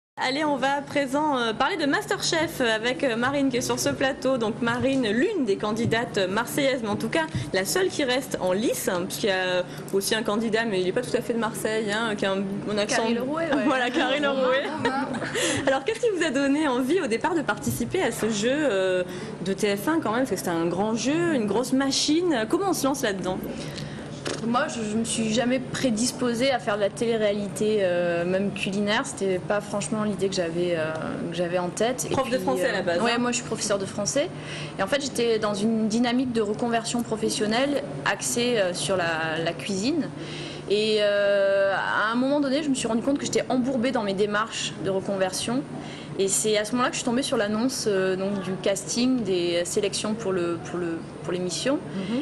Allez, on va à présent parler de Masterchef avec Marine qui est sur ce plateau. Donc Marine, l'une des candidates marseillaises, mais en tout cas la seule qui reste en lice, hein, puisqu'il y a aussi un candidat, mais il n'est pas tout à fait de Marseille, hein, qui a un accent... Carré Lerouet, ouais. Voilà, Carré Lerouet. Alors qu'est-ce qui vous a donné envie au départ de participer à ce jeu de TF1 quand même, parce que c'était un grand jeu, une grosse machine. Comment on se lance là-dedans ? Moi, je me suis jamais prédisposée à faire de la télé-réalité, même culinaire. C'était pas franchement l'idée que j'avais en tête. Prof de français à la base. Ouais, hein. moi je suis professeure de français. Et en fait, j'étais dans une dynamique de reconversion professionnelle axée sur la cuisine. Et à un moment donné, je me suis rendu compte que j'étais embourbée dans mes démarches de reconversion. Et c'est à ce moment-là que je suis tombée sur l'annonce du casting des sélections pour l'émission.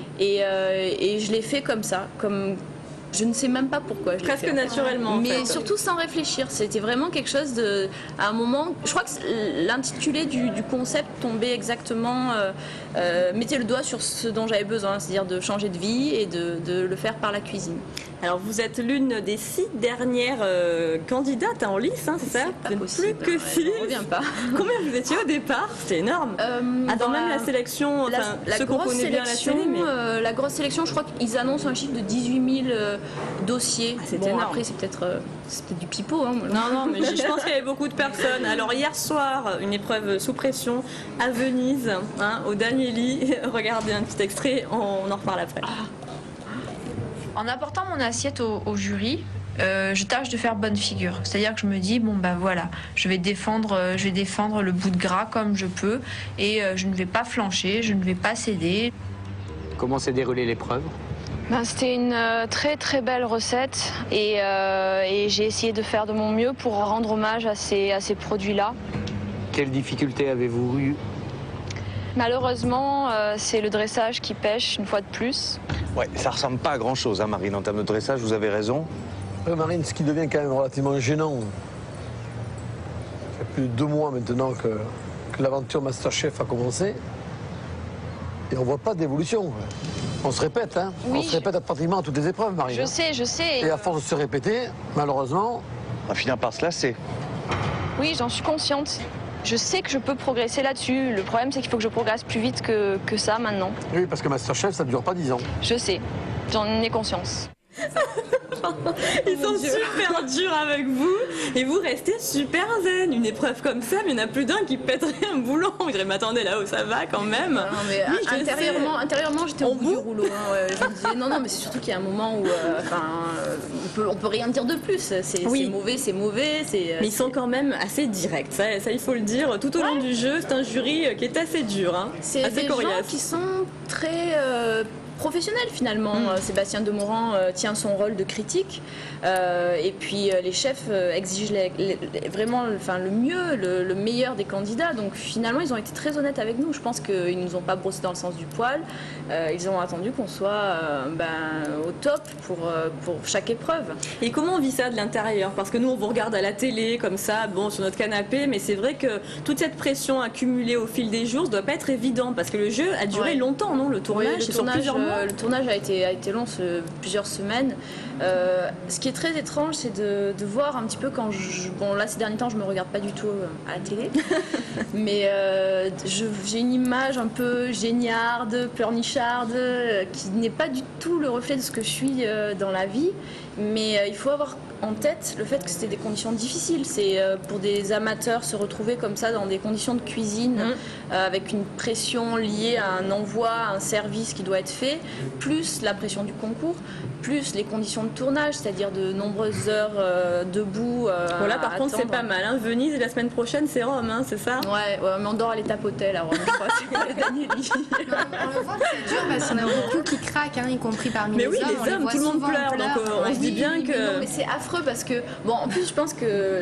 Et je l'ai fait comme ça, je ne sais même pas pourquoi. Presque naturellement. Mais surtout sans réfléchir. C'était vraiment quelque chose de. À un moment, je crois que l'intitulé du concept tombait exactement. Mettez le doigt sur ce dont j'avais besoin, c'est-à-dire de changer de vie et de le faire par la cuisine. Alors vous êtes l'une des 6 dernières candidates en lice, hein, c'est ça? Pas possible. Plus que 6. Je reviens pas. Combien vous étiez au départ? C'était énorme. Avant même la sélection, la ceux qu'on grosse connaît bien sélection, à la télé. Mais... la grosse sélection, je crois qu'ils annoncent un chiffre de 18 000 dossiers. Ah, c'est énorme. Après, c'est peut-être du pipeau. Hein. Non, mais je pense qu'il y avait beaucoup de personnes. Alors hier soir, une épreuve sous pression à Venise, hein, au Danieli. Regardez un petit extrait, on en reparle après. En apportant mon assiette au jury, je tâche de faire bonne figure. C'est-à-dire que je me dis, bon ben voilà, je vais défendre le bout de gras comme je peux et je ne vais pas flancher, je ne vais pas céder. Comment s'est déroulée l'épreuve ? C'était une très très belle recette et j'ai essayé de faire de mon mieux pour rendre hommage à ces produits-là. Quelles difficultés avez-vous eues ? Malheureusement, c'est le dressage qui pêche une fois de plus. Ouais, ça ressemble pas à grand-chose, hein, Marine, en termes de dressage, vous avez raison. Marine, ce qui devient quand même relativement gênant, ça fait plus de 2 mois maintenant que l'aventure Masterchef a commencé, et on voit pas d'évolution. On se répète, hein. Oui, on se répète pratiquement à toutes les épreuves, Marine. Je sais. Et à force de se répéter, malheureusement... On va finir par se lasser. Oui, j'en suis consciente. Je sais que je peux progresser là-dessus. Le problème, c'est qu'il faut que je progresse plus vite que ça maintenant. Oui, parce que Masterchef, ça ne dure pas 10 ans. Je sais, j'en ai conscience. Ils sont super durs avec vous et vous restez super zen. Une épreuve comme ça, mais il n'y en a plus d'un qui pèterait un boulon. Il dirait, mais attendez, là-haut, ça va quand même. Non, mais oui, intérieurement, j'étais au bout du rouleau. Hein, ouais. Je me disais, non, mais c'est surtout qu'il y a un moment où on peut rien dire de plus. C'est mauvais, c'est mauvais. Mais ils sont quand même assez directs, ça il faut le dire. Tout au long du jeu, c'est un jury qui est assez dur. Hein, c'est assez des coriace. gens qui sont très... professionnel finalement. Sébastien Demorand tient son rôle de critique et puis les chefs exigent vraiment le mieux, le meilleur des candidats. Donc finalement ils ont été très honnêtes avec nous. Je pense qu'ils ne nous ont pas brossé dans le sens du poil. Ils ont attendu qu'on soit au top pour chaque épreuve. Et comment on vit ça de l'intérieur? Parce que nous on vous regarde à la télé comme ça, bon, sur notre canapé, mais c'est vrai que toute cette pression accumulée au fil des jours, ça doit pas être évident parce que le jeu a duré longtemps, non? Le tournage, c'est sur plusieurs mois. Le tournage a été long, plusieurs semaines. Ce qui est très étrange, c'est de voir un petit peu quand bon là ces derniers temps, je me regarde pas du tout à la télé, mais j'ai une image un peu géniarde, pleurnicharde, qui n'est pas du tout le reflet de ce que je suis dans la vie. Mais il faut avoir en tête le fait que c'était des conditions difficiles. C'est pour des amateurs se retrouver comme ça dans des conditions de cuisine avec une pression liée à un envoi, à un service qui doit être fait, plus la pression du concours, plus les conditions de tournage, c'est-à-dire de nombreuses heures debout. Voilà, par contre, c'est pas mal. Hein. Venise et la semaine prochaine, c'est Rome, hein, c'est ça? Ouais, mais on dort à l'étape hôtel à Rome, je crois. C'est pour les Danieli. On le voit que c'est dur parce qu'on a beaucoup qui craquent, hein, y compris parmi les hommes. Mais oui, les hommes, tout le monde pleure, donc on se dit bien que... Non, mais c'est affreux parce que, bon, en plus, je pense que...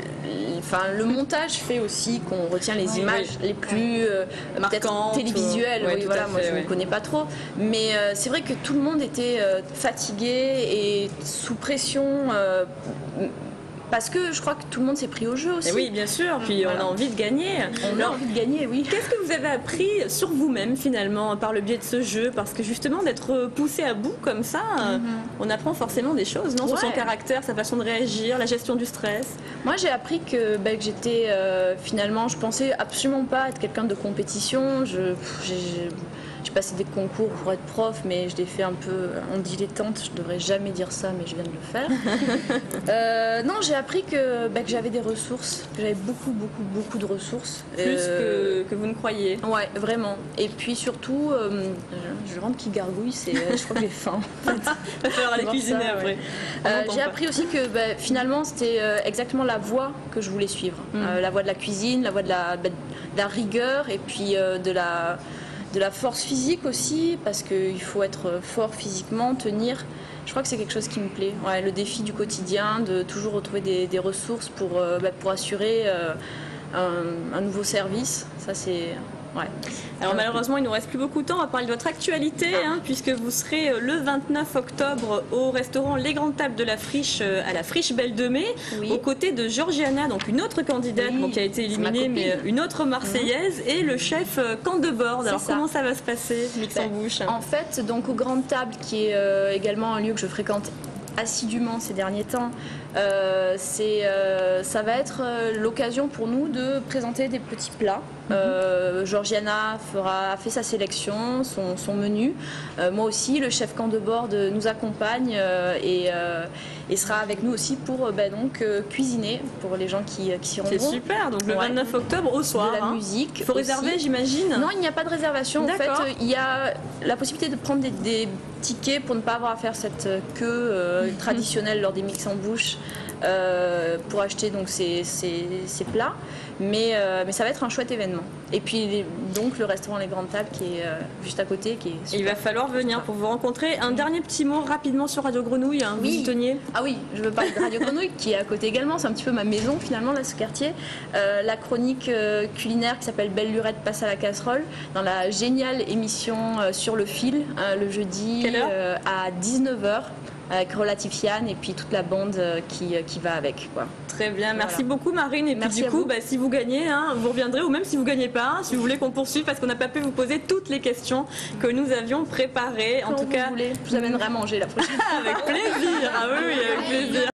le montage fait aussi qu'on retient les images les plus marquantes, télévisuelles. Ouais, oui, voilà, moi je ne connais pas trop. Mais c'est vrai que tout le monde était fatigué et sous pression Parce que je crois que tout le monde s'est pris au jeu aussi. Et oui, bien sûr, puis on a envie de gagner. On a envie de gagner, oui. Qu'est-ce que vous avez appris sur vous-même finalement par le biais de ce jeu? Parce que justement d'être poussé à bout comme ça, on apprend forcément des choses, non? Sur son caractère, sa façon de réagir, la gestion du stress. Moi j'ai appris que j'étais finalement, je pensais absolument pas être quelqu'un de compétition. J'ai passé des concours pour être prof, mais je l'ai fait un peu en dilettante. Je devrais jamais dire ça, mais je viens de le faire. Non, j'ai appris que j'avais des ressources, que j'avais beaucoup de ressources. Plus que vous ne croyez. Ouais, vraiment. Et puis surtout, je rentre qui gargouille, je crois que j'ai faim. Il va falloir aller cuisiner après. J'ai appris aussi que finalement, c'était exactement la voie que je voulais suivre. La voie de la cuisine, la voie de la rigueur et puis de la force physique aussi, parce qu'il faut être fort physiquement, tenir. Je crois que c'est quelque chose qui me plaît. Ouais, le défi du quotidien, de toujours retrouver des ressources pour assurer un nouveau service. Ça, c'est... Ouais. Alors malheureusement, il ne nous reste plus beaucoup de temps. On va parler de votre actualité, puisque vous serez le 29 octobre au restaurant Les Grandes Tables de la Friche, à la Friche Belle de Mai, aux côtés de Georgiana, donc une autre candidate qui a été éliminée, mais une autre Marseillaise, et le chef Candebord. Alors comment ça va se passer, Mix en bouche? En fait, donc aux Grandes Tables, qui est également un lieu que je fréquente assidûment ces derniers temps, ça va être l'occasion pour nous de présenter des petits plats. Georgiana a fait sa sélection, son menu. Moi aussi, le chef Candebord nous accompagne et sera avec nous aussi pour cuisiner pour les gens qui s'y rendront. C'est super, donc le 29 octobre au soir. De la musique. Il faut réserver, j'imagine? Non, il n'y a pas de réservation. En fait, il y a la possibilité de prendre des tickets pour ne pas avoir à faire cette queue traditionnelle lors des mix en bouche pour acheter donc ces plats. Mais ça va être un chouette événement. Et puis donc le restaurant Les Grandes Tables qui est juste à côté, qui est super. Il va falloir venir pour vous rencontrer. Un dernier petit mot rapidement sur Radio Grenouille, vous y teniez? Ah oui, je veux parler de Radio Grenouille qui est à côté également. C'est un petit peu ma maison finalement là, ce quartier. La chronique culinaire qui s'appelle Belle Lurette passe à la casserole dans la géniale émission Sur le fil le jeudi à 19h. Avec Relatif Yann et puis toute la bande qui va avec, quoi. Très bien, merci beaucoup Marine. Et puis du coup, si vous gagnez, vous reviendrez, ou même si vous ne gagnez pas, si vous voulez qu'on poursuive, parce qu'on n'a pas pu vous poser toutes les questions que nous avions préparées. En tout cas, je vous amènerai à manger la prochaine. Avec plaisir, avec plaisir.